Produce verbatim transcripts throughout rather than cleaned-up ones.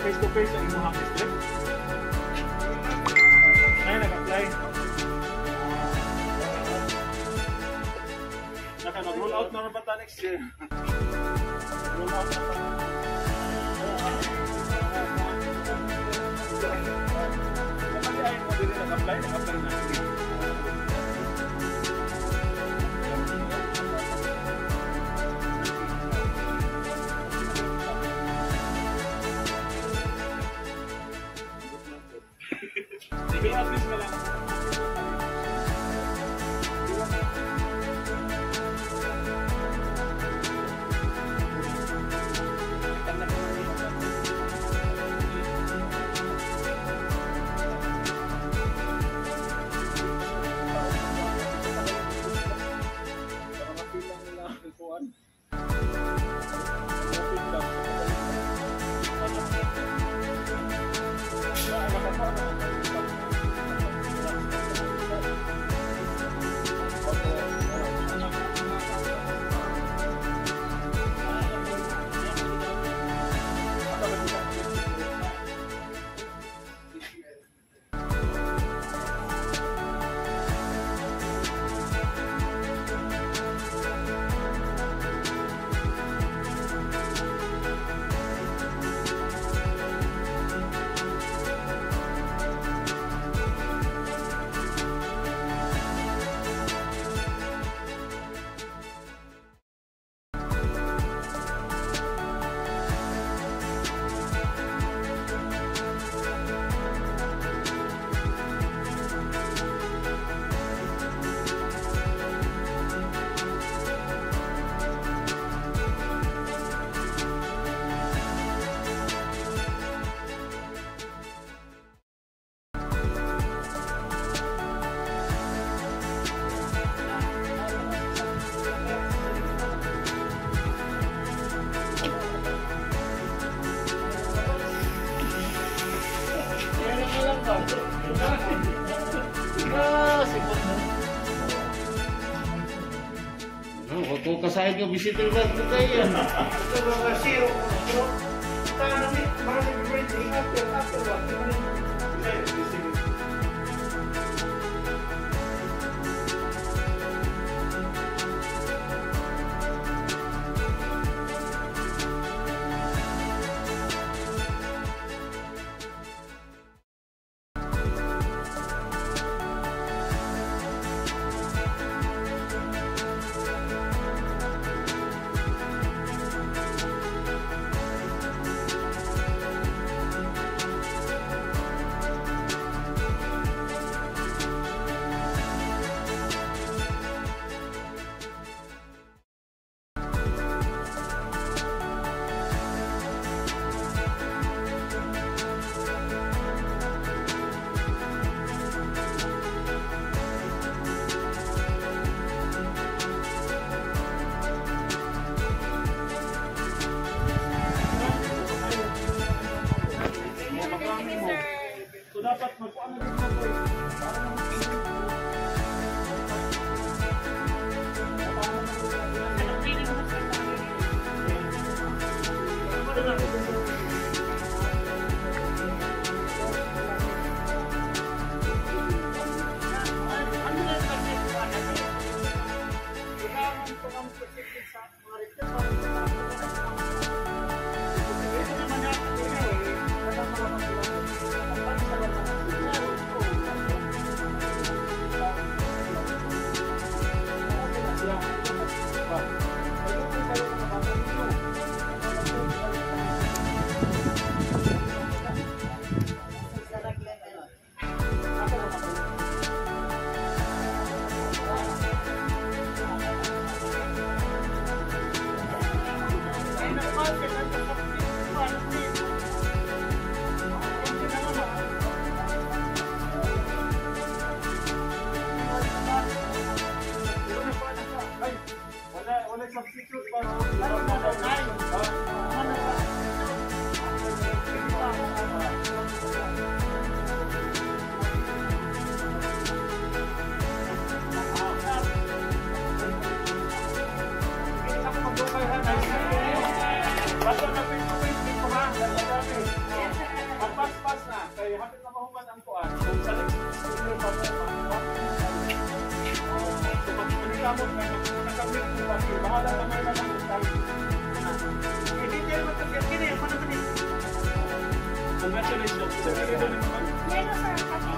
face to face ang inyong district. Ngayon nag-apply. Naka mag-roll out na rin ba ta next year? Roll out na ba? Kapag ay mo din nag-apply, nag-apply na. Sige, at least ka lang. Kung kasahid yung visitor lang ito tayo yan. Ito mga siyo. Marami, marami birthday after, after what? Dapat magpaano din mo po. mahuman ang kuan. Kung sa next year pa mo mahuman. Kung magpanikamot ka, magpanakamit mo pa, bahala ka na lang ang tayo. Hindi tayo matagyan. Kini, ako naman eh. Congratulations. Sige rin naman. Yes, sir.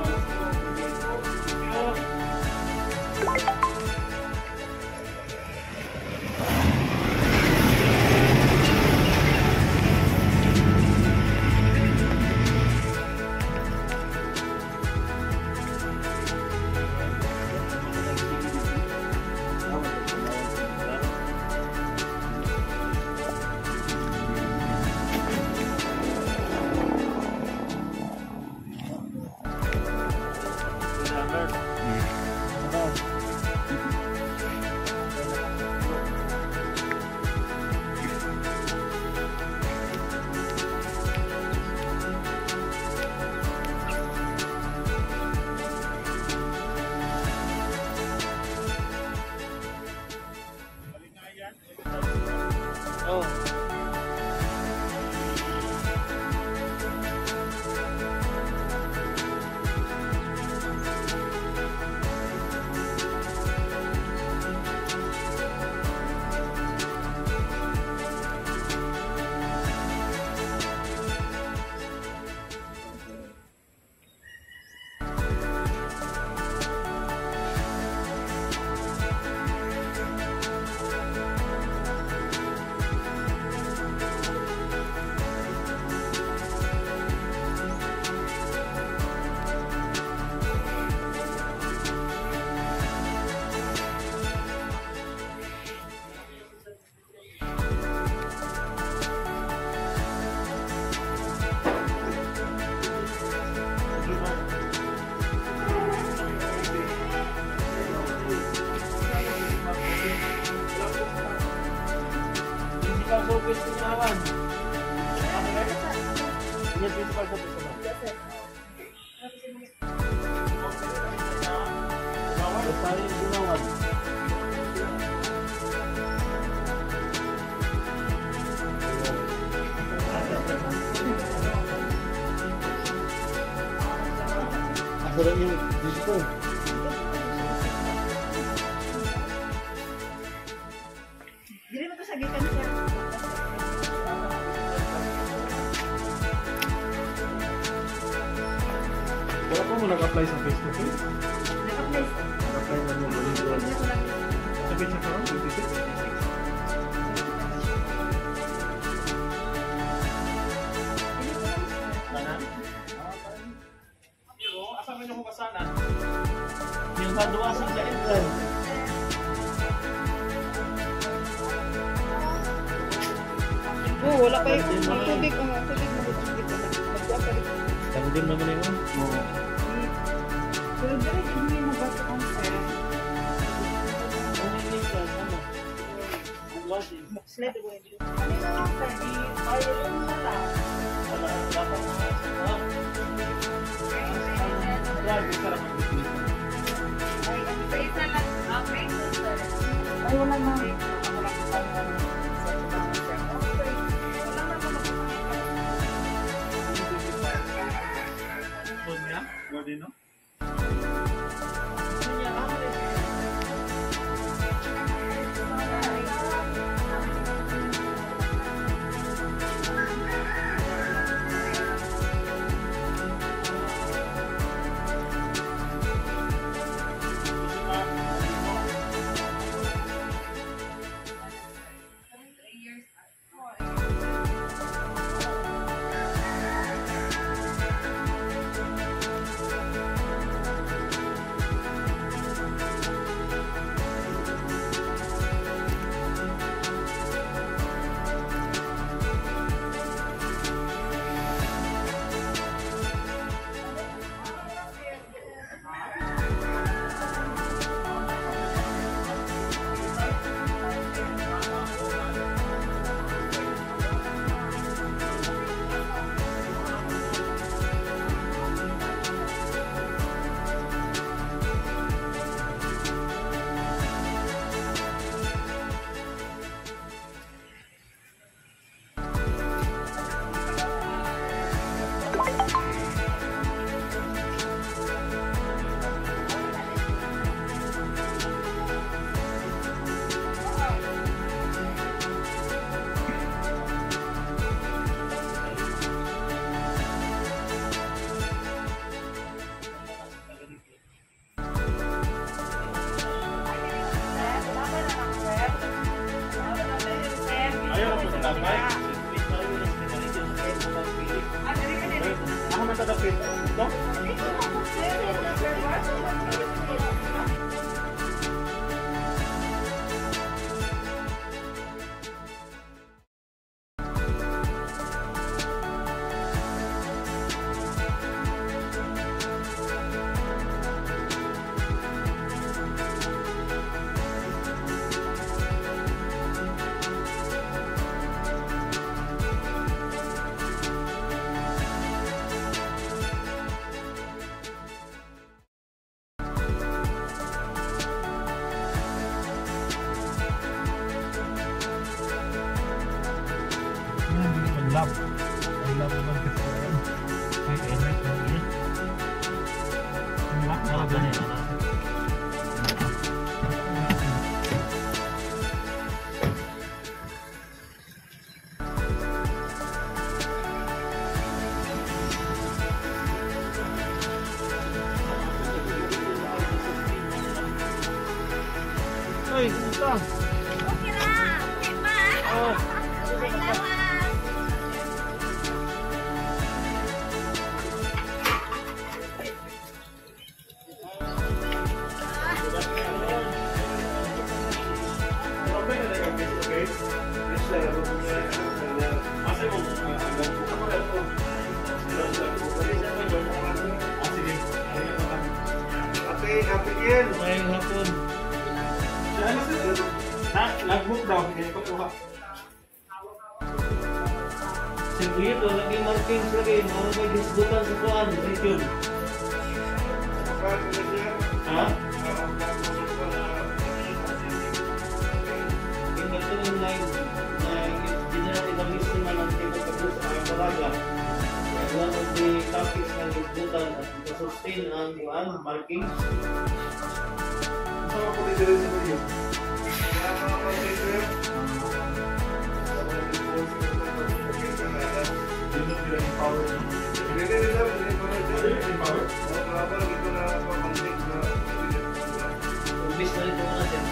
Sarap yung disco. Dili mo to sa gikan sir. Wala pa mo nag-apply sa Facebook eh? Naka-place. Nag-apply na mo Huwag na ko lang. Sabi siya karon, twenty-six. Asa man yung kasanan? Yung kaduwasan sa England. Oo, wala pa yung ang tubig. Ang tubig mo gusto dito. Nagkuha pa rin. Kami din naman yun. Oo. Pero dili hindi mo ba sa concert? Ang hindi ka, ano? Ang wasi. Slide away. Ano na lang sir? I-iron na lang. Wala, dapat mga sa Grabe, sarap ang business. Ay, ang face na lang. Ang face na sir. Ay, wala na. Wala na sa sir. Okay. Wala na mo magpapakita. Good niya? Good din, no? Sarap na yun. Ay, kumusta? Okay na. Okay pa. Oh. Salamat. Happy, happy year. Ngayong hapon. Nag-book daw, hindi ko kuha. Sige ito, lagi markings lagi. Mga may disbutan sa kuhan. YouTube. Ha? Tingnan ko yung live na hindi na natin na-miss naman ang tingnan sa mga talaga. One of the topics na disbutan at sustain ang kuhan, markings. Sama ko dito rin sa video. Umbis na rin ito natin.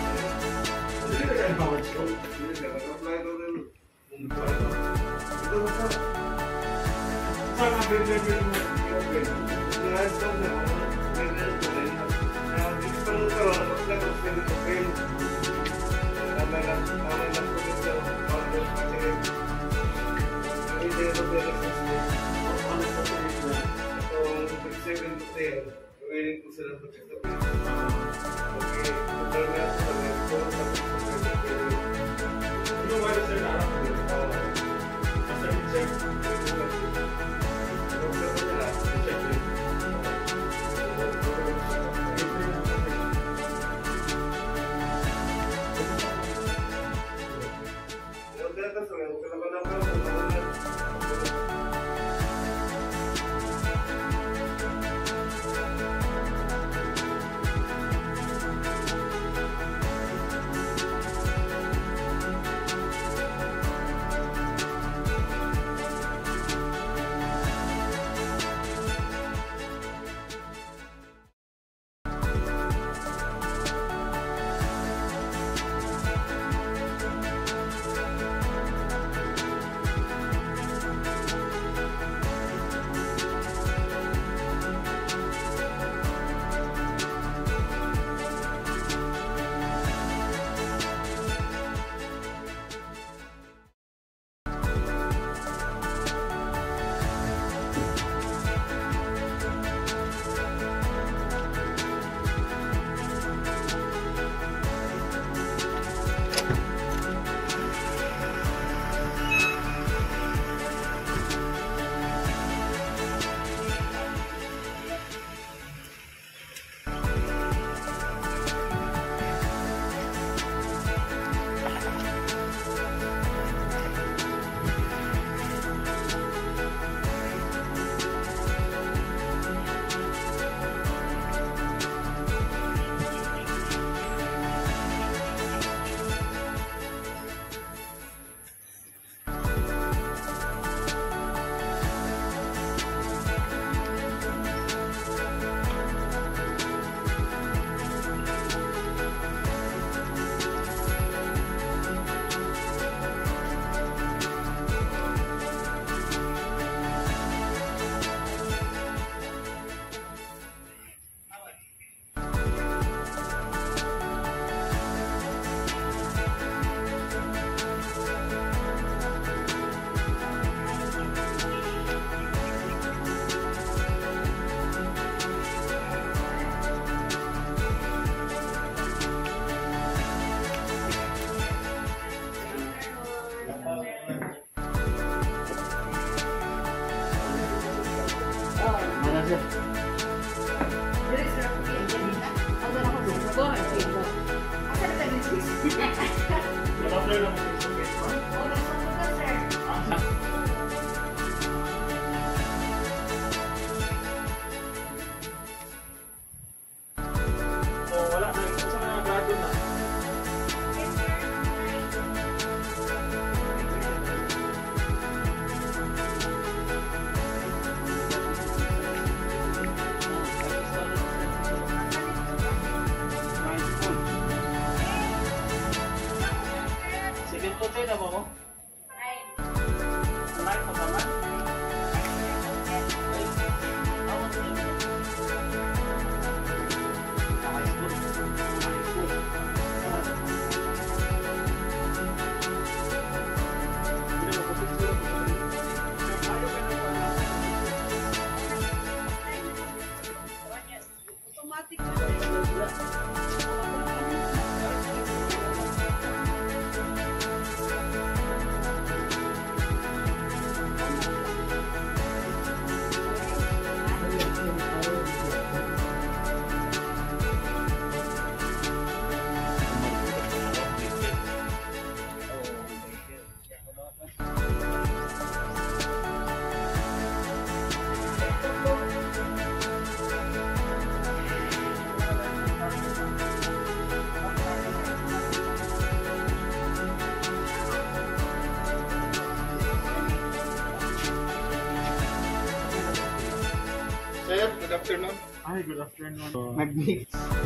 afternoon. Ay, good afternoon. Mag-mix.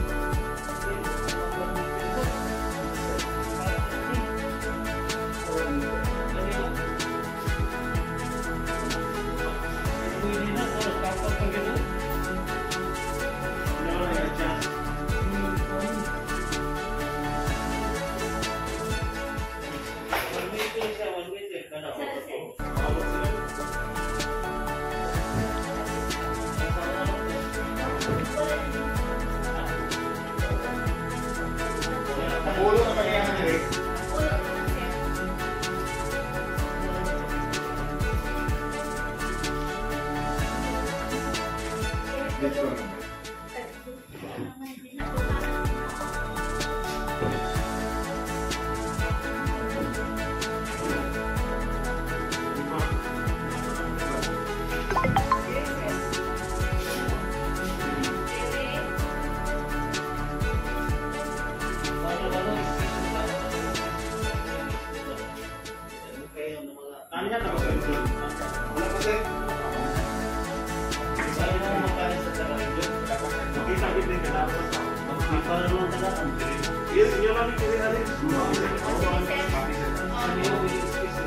Ulo na pagyahan eh. This one. Kanya na mag-control. Wala pa sir. Sabi mo makain sa television. Makita ko din ka dapat sa. May parang tagaan. Yes, yun lang yung kailangan. Ano yung willing space?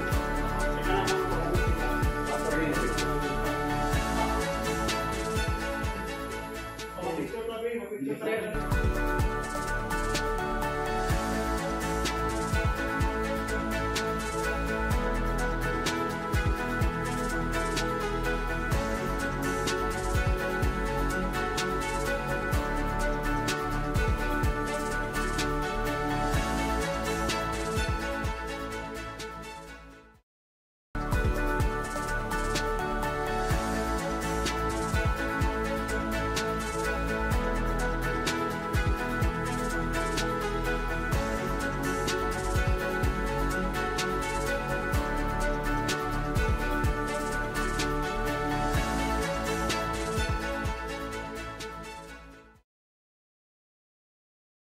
Oh, picture na ba yun? Picture na.